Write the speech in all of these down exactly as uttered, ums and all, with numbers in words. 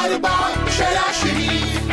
أربعة شارع شريف.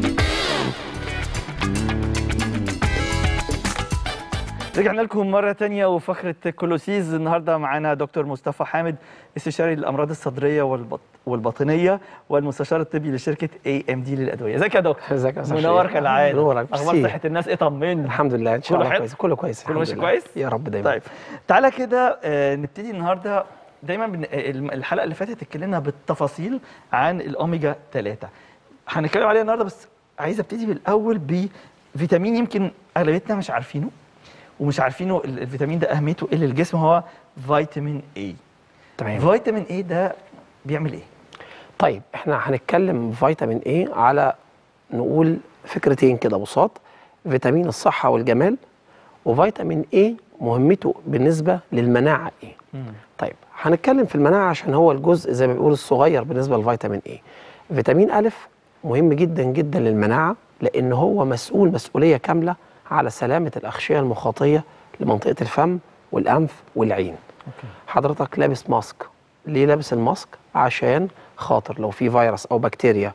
رجعنا لكم مرة تانية وفقرة كولوسيز. النهاردة معانا دكتور مصطفى حامد، استشاري للأمراض الصدرية والبط... والباطنية والمستشار الطبي لشركة اي ام دي للأدوية. ازيك يا دكتور؟ ازيك يا استاذ منور كالعادة. منورك. أخبار صحة الناس إيه؟ طمني. الحمد لله، إن شاء الله كويس، كله كويس، كله ماشي كويس؟ يا رب دايما. طيب تعالى كده آه نبتدي النهاردة. دايما بن... الحلقة اللي فاتت اتكلمنا بالتفاصيل عن الأوميجا ثلاثة، هنتكلم عليها النهاردة، بس عايز ابتدي بالأول بفيتامين يمكن أغلبيتنا مش عارفينه ومش عارفينه الفيتامين ده اهميته ايه للجسم، هو فيتامين اي. تمام. فيتامين اي ده بيعمل ايه؟ طيب احنا هنتكلم فيتامين اي على نقول فكرتين كده بساط: فيتامين الصحه والجمال، وفيتامين اي مهمته بالنسبه للمناعه ايه. مم. طيب هنتكلم في المناعه عشان هو الجزء زي ما بيقول الصغير بالنسبه للفيتامين اي. فيتامين الف مهم جدا جدا للمناعه، لان هو مسؤول مسؤوليه كامله على سلامة الأغشية المخاطية لمنطقة الفم والأنف والعين. أوكي. حضرتك لابس ماسك، ليه لابس الماسك؟ عشان خاطر لو في فيروس أو بكتيريا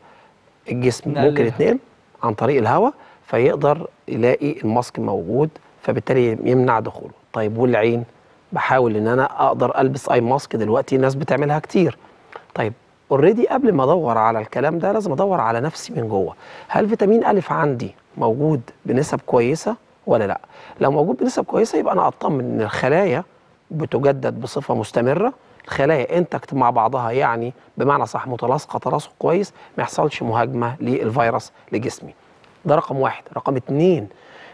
الجسم نقلل. ممكن يتنقل عن طريق الهواء، فيقدر يلاقي الماسك موجود، فبالتالي يمنع دخوله. طيب والعين؟ بحاول إن أنا أقدر ألبس أي ماسك، دلوقتي الناس بتعملها كتير. طيب اوريدي قبل ما ادور على الكلام ده لازم ادور على نفسي من جوه، هل فيتامين الف عندي موجود بنسب كويسه ولا لا؟ لو موجود بنسب كويسه يبقى انا اطمن ان الخلايا بتجدد بصفه مستمره، الخلايا انتكت مع بعضها، يعني بمعنى صح متلاصقه تلاصق كويس، ما يحصلش مهاجمه للفيروس لجسمي. ده رقم واحد. رقم اتنين،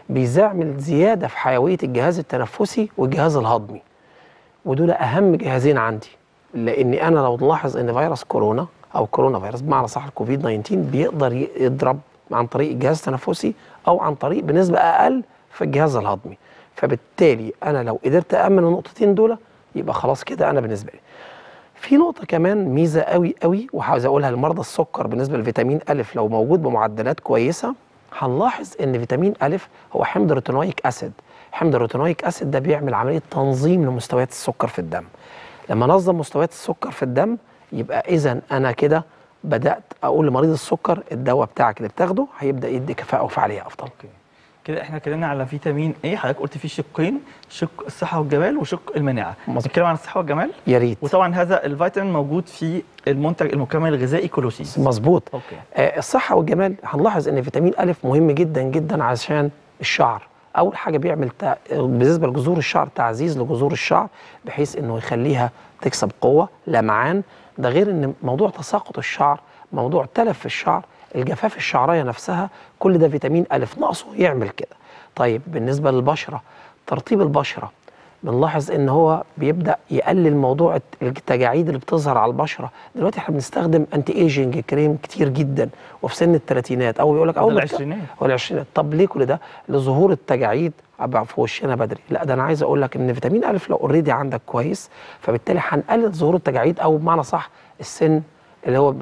بيعمل زياده في حيويه الجهاز التنفسي والجهاز الهضمي، ودول اهم جهازين عندي، لاني انا لو نلاحظ ان فيروس كورونا او كورونا فيروس بمعنى صح الكوفيد تسعة عشر بيقدر يضرب عن طريق الجهاز التنفسي او عن طريق بنسبه اقل في الجهاز الهضمي، فبالتالي انا لو قدرت امن النقطتين دول يبقى خلاص كده انا بالنسبه لي. في نقطه كمان ميزه قوي قوي وعاوز اقولها لمرضى السكر بالنسبه لفيتامين الف، لو موجود بمعدلات كويسه هنلاحظ ان فيتامين الف هو حمض روتينويك اسيد. حمض الروتينويك اسيد ده بيعمل عمليه تنظيم لمستويات السكر في الدم. لما نظم مستويات السكر في الدم يبقى اذا انا كده بدات اقول لمريض السكر الدواء بتاعك اللي بتاخده هيبدا يدي كفاءه وفعاليه افضل. اوكي. كده احنا اتكلمنا على فيتامين ايه، حضرتك قلت فيه شقين، شق الصحه والجمال وشق المناعه. نتكلم عن الصحه والجمال؟ يا ريت. وطبعا هذا الفيتامين موجود في المنتج المكمل الغذائي كولوسيز. مظبوط. اوكي. آه الصحه والجمال هنلاحظ ان فيتامين الف مهم جدا جدا عشان الشعر. اول حاجه بيعمل تع... بالنسبه لجذور الشعر تعزيز لجذور الشعر بحيث انه يخليها تكسب قوه لمعان. ده غير ان موضوع تساقط الشعر، موضوع تلف في الشعر، الجفاف الشعريه نفسها، كل ده فيتامين الف ناقصه يعمل كده. طيب بالنسبه للبشره، ترطيب البشره بنلاحظ ان هو بيبدا يقلل موضوع التجاعيد اللي بتظهر على البشره. دلوقتي احنا بنستخدم انتي ايجنج كريم كتير جدا وفي سن الثلاثينات او بيقول لك اول العشرينات او العشرينات. طب ليه كل ده؟ لظهور التجاعيد في وشنا بدري. لا ده انا عايز اقول لك ان فيتامين الف لو اوريدي عندك كويس فبالتالي هنقلل ظهور التجاعيد، او بمعنى صح السن اللي هو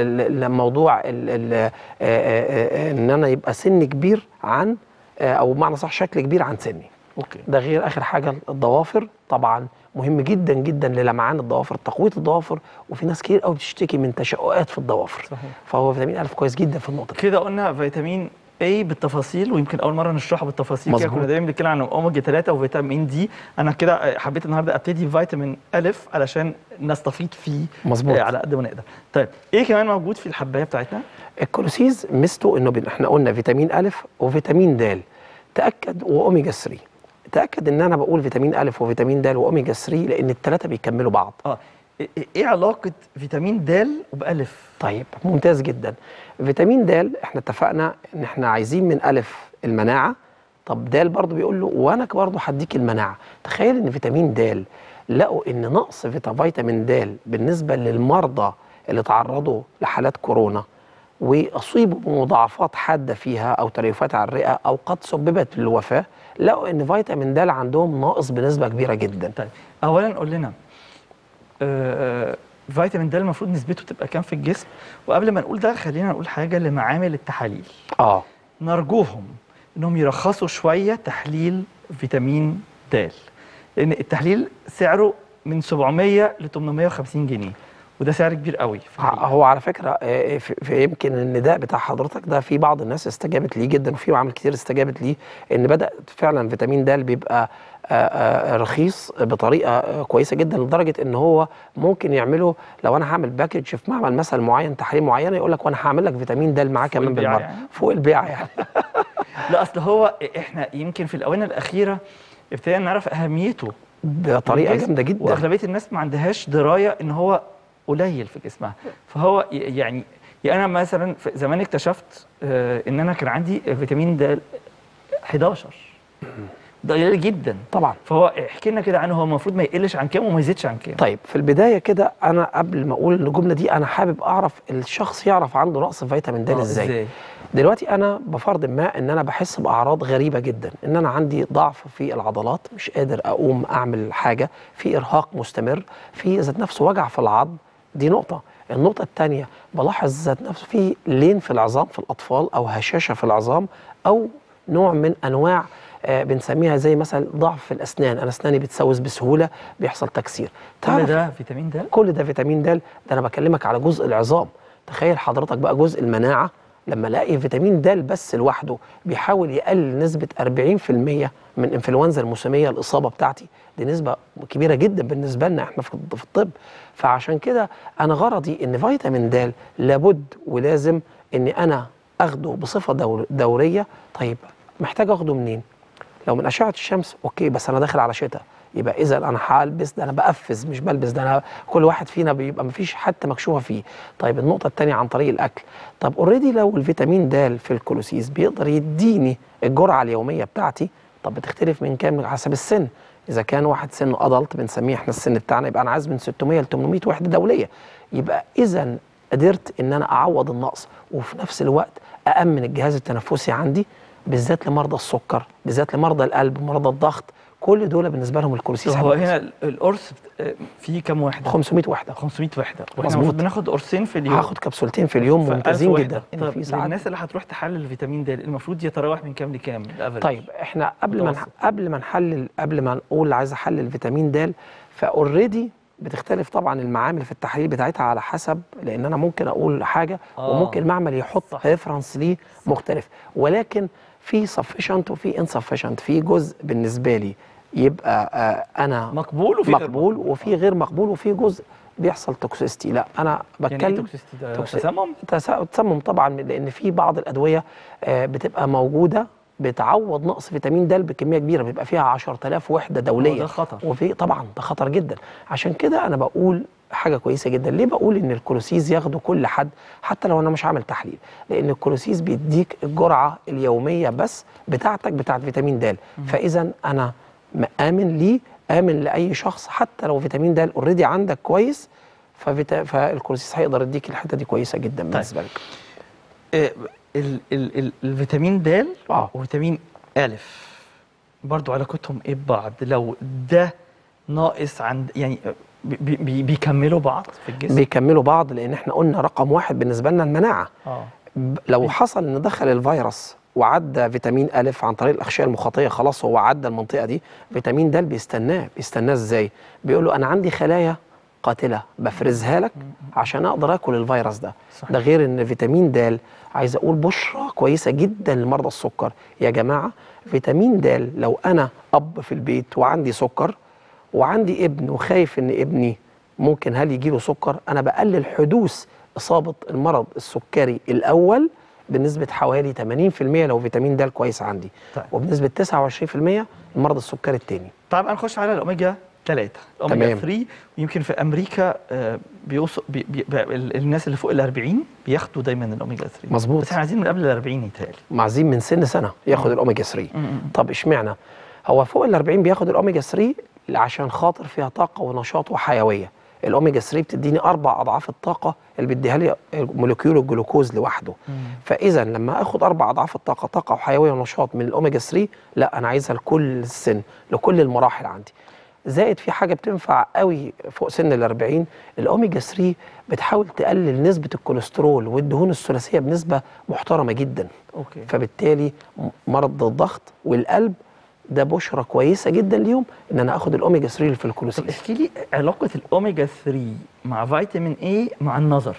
الموضوع ان انا يبقى سن كبير عن او بمعنى صح شكل كبير عن سني. اوكي. ده غير اخر حاجه الضوافر، طبعا مهم جدا جدا للمعان الضوافر، تقويه الضوافر، وفي ناس كتير قوي بتشتكي من تشققات في الضوافر. صحيح. فهو فيتامين الف كويس جدا في النقطه دي. كده قلنا فيتامين اي بالتفاصيل، ويمكن اول مره نشرحه بالتفاصيل كده، كنا دايما بنتكلم عن اوميجا ثلاثة وفيتامين دي. انا كده حبيت النهارده ابتدي فيتامين الف علشان نستفيد فيه. مظبوط. على قد ما نقدر. طيب ايه كمان موجود في الحبايه بتاعتنا؟ الكولوسيز ميزته انه احنا قلنا فيتامين الف وفيتامين د، تاكد واوميجا ثلاثة. تاكد ان انا بقول فيتامين الف وفيتامين د واوميجا ثلاثة لان الثلاثه بيكملوا بعض. اه ايه علاقه فيتامين د وبالف؟ طيب ممتاز جدا. فيتامين د احنا اتفقنا ان احنا عايزين من الف المناعه، طب د برضه بيقول له وانا برضه هديك المناعه. تخيل ان فيتامين د لقوا ان نقص فيتامين د بالنسبه للمرضى اللي تعرضوا لحالات كورونا واصيبوا بمضاعفات حاده فيها او تليفات على الرئه او قد سببت للوفاه، لقوا ان فيتامين د عندهم ناقص بنسبه كبيره جدا. طيب اولا قول لنا آه فيتامين د المفروض نسبته تبقى كام في الجسم؟ وقبل ما نقول ده خلينا نقول حاجه لمعامل التحاليل. اه نرجوهم انهم يرخصوا شويه تحليل فيتامين د، لان التحليل سعره من سبعمية ل ثمانمية وخمسين جنيه، وده سعر كبير قوي. هو على فكره في في يمكن النداء بتاع حضرتك ده في بعض الناس استجابت ليه جدا، وفي عوامل كتير استجابت ليه، ان بدات فعلا فيتامين د بيبقى رخيص بطريقه كويسه جدا، لدرجه ان هو ممكن يعمله لو انا هعمل باكج في معمل مثلا معين، تحاليل معينه، يقول لك وانا هعمل لك فيتامين د معاه كمان بالمره يعني. فوق البيع يعني. لا اصل هو احنا يمكن في الاونه الاخيره ابتدينا نعرف اهميته بطريقه جامده جدا، واغلبيه الناس ما عندهاش درايه ان هو قليل في جسمها. فهو يعني انا مثلا زمان اكتشفت ان انا كان عندي فيتامين د حداشر، ده قليل جدا طبعا. فهو احكي لنا كده عنه، هو المفروض ما يقلش عن كام وما يزيدش عن كام؟ طيب في البدايه كده انا قبل ما اقول الجمله دي انا حابب اعرف الشخص يعرف عنده نقص فيتامين د ازاي. ازاي دلوقتي انا بفرض ما ان انا بحس باعراض غريبه جدا، ان انا عندي ضعف في العضلات، مش قادر اقوم اعمل حاجه، في ارهاق مستمر، في ذات نفسه وجع في العظم، دي نقطه. النقطه الثانيه بلاحظ ذات نفسه في لين في العظام في الاطفال، او هشاشه في العظام، او نوع من انواع آه بنسميها زي مثلا ضعف في الاسنان، انا اسناني بتسوس بسهوله، بيحصل تكسير. كل ده فيتامين د؟ كل ده فيتامين د. ده انا بكلمك على جزء العظام. تخيل حضرتك بقى جزء المناعه، لما الاقي فيتامين د بس لوحده بيحاول يقلل نسبه أربعين في المية من انفلونزا الموسميه الاصابه بتاعتي، دي نسبه كبيره جدا بالنسبه لنا احنا في الطب. فعشان كده انا غرضي ان فيتامين د لابد ولازم ان انا اخده بصفه دور دوريه. طيب محتاج اخده منين؟ لو من اشعه الشمس اوكي، بس انا داخل على شتاء، يبقى اذا انا هلبس، ده انا بقفز مش بلبس، ده انا كل واحد فينا بيبقى مفيش حتى مكشوفه فيه. طيب النقطه الثانيه عن طريق الاكل. طب اوريدي لو الفيتامين د في الكولوسيس بيقدر يديني الجرعه اليوميه بتاعتي، طب بتختلف من كام حسب السن. اذا كان واحد سنه ادلت بنسميه احنا السن بتاعنا، يبقى انا عايز من ستمية ل تمنمية وحده دوليه. يبقى اذا قدرت ان انا اعوض النقص، وفي نفس الوقت أأمن الجهاز التنفسي عندي، بالذات لمرضى السكر، بالذات لمرضى القلب، مرضى الضغط، كل دول بالنسبه لهم الكولوسيس. هو هنا القرص فيه كام وحده؟ خمسمية وحده. خمسمية وحده، واحنا المفروض بناخد قرصين في اليوم. هاخد كبسولتين في اليوم ممتازين جدا. طيب في ساعات الناس اللي هتروح تحلل الفيتامين د المفروض يتراوح من كام لكام الافريج؟ طيب احنا قبل ما قبل ما نحلل قبل ما نقول عايز احلل فيتامين د، فاوريدي بتختلف طبعا المعامل في التحليل بتاعتها على حسب، لان انا ممكن اقول حاجه آه. وممكن المعمل يحط ريفرنس ليه مختلف، ولكن في سفشنت وفي انسفشنت. في جزء بالنسبه لي يبقى آه انا مقبول وفي مقبول وفي غير مقبول، وفي جزء بيحصل توكسيستي. لا انا بتكلم يعني ايه توكسيستي ده؟ تسمم؟ تسمم طبعا، لان في بعض الادويه آه بتبقى موجوده بتعوض نقص فيتامين د بكميه كبيره، بيبقى فيها عشرة آلاف وحده دوليه. ده خطر. وفي طبعا ده خطر جدا. عشان كده انا بقول حاجه كويسه جدا. ليه بقول ان الكولوسيس ياخده كل حد حتى لو انا مش عامل تحليل؟ لان الكولوسيس بيديك الجرعه اليوميه بس بتاعتك بتاعت فيتامين د، فاذا انا امن ليه، امن لاي شخص حتى لو فيتامين د اوريدي عندك كويس، ففيتا... فالكولوسيس هيقدر يديك الحته دي كويسه جدا بالنسبه طيب. لك. إيه ال ال ال الفيتامين د اه وفيتامين الف برضو علاقتهم ايه ببعض؟ لو ده ناقص عند يعني بي بي بيكملوا بعض في الجسم؟ بيكملوا بعض، لان احنا قلنا رقم واحد بالنسبه لنا المناعه. اه لو حصل ان دخل الفيروس وعدى فيتامين الف عن طريق الاغشيه المخاطيه، خلاص هو عدى المنطقه دي، فيتامين د بيستناه. بيستناه ازاي؟ بيقول له انا عندي خلايا قاتله بفرزها لك عشان اقدر اكل الفيروس ده. صحيح. ده غير ان فيتامين د، عايز اقول بشرى كويسه جدا لمرضى السكر يا جماعه. فيتامين د لو انا اب في البيت وعندي سكر وعندي ابن وخايف ان ابني ممكن هل يجيله سكر، انا بقلل حدوث اصابه المرض السكري الاول بنسبه حوالي ثمانين في المية لو فيتامين د كويس عندي. طيب. وبنسبه تسعة وعشرين في المية المرض السكري الثاني. طيب هنخش على الاوميجا ثلاثة، الاوميجا ثلاثة. ويمكن في امريكا آه بيوصل بي بي الناس اللي فوق ال أربعين بياخدوا دايما الاوميجا ثلاثة. مظبوط. بس احنا عايزين من قبل ال أربعين يتهيألي. عايزين من سن سنه ياخد الاوميجا ثلاثة. طب اشمعنى؟ هو فوق ال أربعين بياخد الاوميجا ثلاثة عشان خاطر فيها طاقه ونشاط وحيويه. الاوميجا ثلاثة بتديني اربع اضعاف الطاقه اللي بيديها لي مولكيول الجلوكوز لوحده. مم. فاذا لما اخد اربع اضعاف الطاقه، طاقه وحيويه ونشاط من الاوميجا ثلاثة، لا انا عايزها لكل السن، لكل المراحل عندي. زائد في حاجه بتنفع قوي فوق سن ال أربعين، الاوميجا ثلاثة بتحاول تقلل نسبه الكوليسترول والدهون الثلاثيه بنسبه محترمه جدا. أوكي. فبالتالي مرض الضغط والقلب ده بشرة كويسة جدا ليهم ان انا اخد الاوميجا ثلاثة اللي في طب الكولوسيس. احكي لي علاقه الاوميجا ثلاثة مع فيتامين اي مع النظر.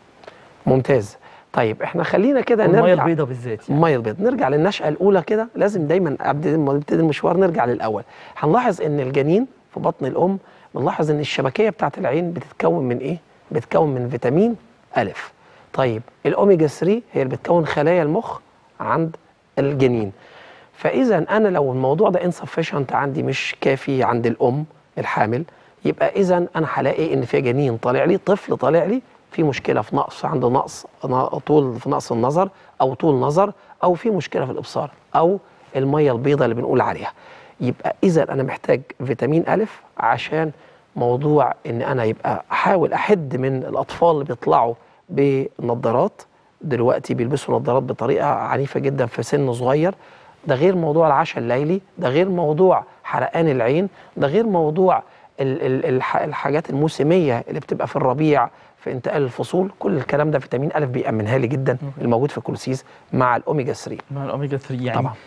ممتاز. طيب احنا خلينا كده نرجع الميه البيضاء بالذات يعني. الميه البيضاء، نرجع للنشأة الأولى كده، لازم دايما قبل ما نبتدي المشوار نرجع للأول. هنلاحظ إن الجنين في بطن الأم، بنلاحظ إن الشبكية بتاعة العين بتتكون من إيه؟ بتتكون من فيتامين ألف. طيب الأوميجا ثلاثة هي اللي بتكون خلايا المخ عند الجنين. فإذا أنا لو الموضوع ده insufficient عندي، مش كافي عند الأم الحامل، يبقى إذا أنا هلاقي إن في جنين طالع لي، طفل طالع لي في مشكله في نقص، عنده نقص طول في نقص النظر او طول نظر، او في مشكله في الابصار، او الميه البيضاء اللي بنقول عليها. يبقى اذا انا محتاج فيتامين الف عشان موضوع ان انا يبقى احاول احد من الاطفال اللي بيطلعوا بنظارات، دلوقتي بيلبسوا نظارات بطريقه عنيفه جدا في سن صغير. ده غير موضوع العشاء الليلي، ده غير موضوع حرقان العين، ده غير موضوع ال ال الحاجات الموسميه اللي بتبقى في الربيع في انتقال الفصول. كل الكلام ده فيتامين ألف بيأمنها لي جدا، الموجود في الكولوسيس مع الأوميجا ثلاثة. مع الأوميجا ثلاثة يعني طبعا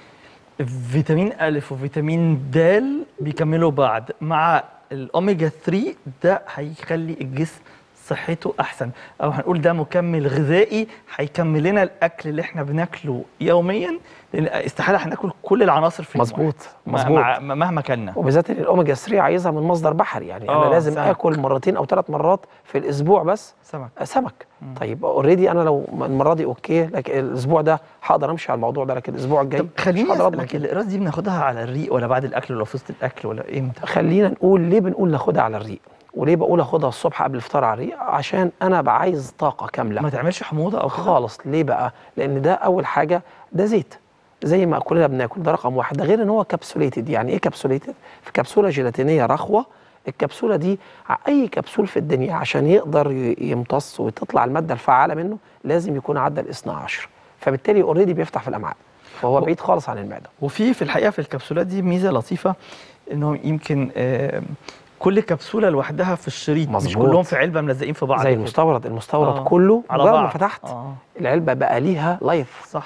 فيتامين ألف وفيتامين د بيكملوا بعض مع الأوميجا ثلاثة، ده هيخلي الجسم صحته أحسن، أو هنقول ده مكمل غذائي هيكمل لنا الأكل اللي احنا بناكله يوميا، لأن استحالة هناكل كل العناصر في مظبوط مظبوط مهما كلنا. وبالذات الاوميجا ثلاثة عايزها من مصدر بحري، يعني انا لازم سمك. اكل مرتين او ثلاث مرات في الاسبوع بس سمك سمك. مم. طيب اوريدي انا لو المره دي اوكي، لكن الاسبوع ده هقدر امشي على الموضوع ده، لكن الاسبوع الجاي طب خليني مش هقدر اسالك، الاقراص دي بناخدها على الريق ولا بعد الاكل ولا في وسط الاكل ولا امتى؟ خلينا نقول ليه بنقول ناخدها على الريق، وليه بقول اخدها الصبح قبل الفطار على الريق؟ عشان انا بقى عايز طاقه كامله، ما تعملش حموضه او خالص. ليه بقى؟ لان ده اول حاجه ده زيت زي ما كلنا بناكل، ده رقم واحد. ده غير ان هو كابسوليتد. يعني ايه كابسوليتد؟ في كبسوله جيلاتينيه رخوه. الكبسوله دي اي كبسول في الدنيا عشان يقدر يمتص وتطلع الماده الفعاله منه لازم يكون عدى الاثنى عشر، فبالتالي اوريدي بيفتح في الامعاء، فهو بعيد خالص عن المعده. وفي في الحقيقه في الكبسولات دي ميزه لطيفه، انهم يمكن آه كل كبسوله لوحدها في الشريط، مظبوط. مش كلهم في علبه ملزقين في بعض زي المستورد. المستورد آه. كله على بعض. ما فتحت آه. العلبه بقى ليها لايف، صح, صح.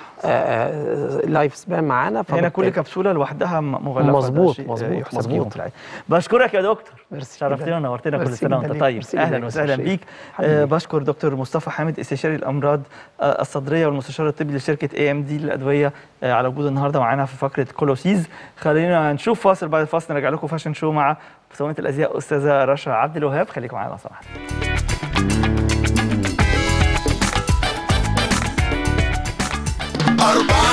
آه لايف سبان معانا. هنا كل كبسوله لوحدها مغلفه. مظبوط مظبوط مظبوط. بشكرك يا دكتور، شرفتنا ونورتنا، كل سنه وانت طيب. اهلا وسهلا بيك. آه بشكر دكتور مصطفى حامد، استشاري الامراض آه الصدريه والمستشار الطبي لشركه اي ام دي للادويه، آه على وجود النهارده معانا في فقره كولوسيس. خلينا نشوف فاصل، بعد الفاصل نرجع لكم فاشن شو مع بصمه الازياء استاذه رشا عبد الوهاب. خليكم معانا لو سمحتوا. أربعة